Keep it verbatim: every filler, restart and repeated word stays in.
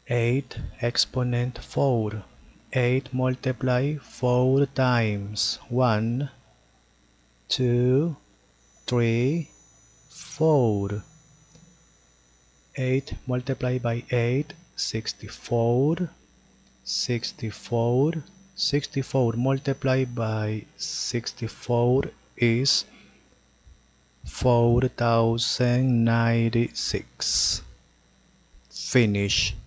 eight exponent four. eight multiply four times. one, two, three, four. eight multiplied by eight, sixty-four. sixty-four. sixty-four multiplied by sixty-four is four thousand ninety-six. Finish.